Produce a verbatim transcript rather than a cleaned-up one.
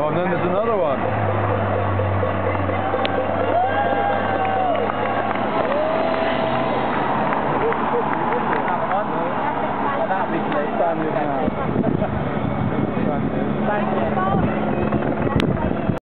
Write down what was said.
Oh, and then there's another one. That'll be standard now.